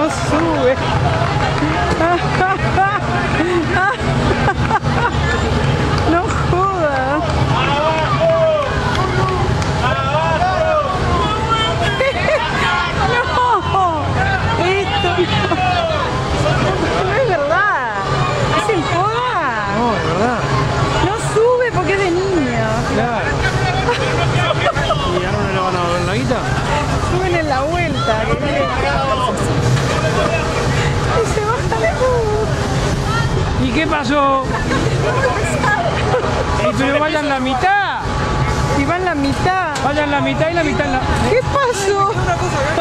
sube. No jodas. No, esto no es verdad. ¿Es en joda? No, de verdad. No sube porque es de niño. Claro. ¿Y ahora no le van a volver la guita? Suben en la vuelta. Y se baja de bus. ¿Y qué pasó? ¿Y pero vayan la mitad? Y van la mitad. Vayan la mitad y la mitad en la... ¿Qué pasó?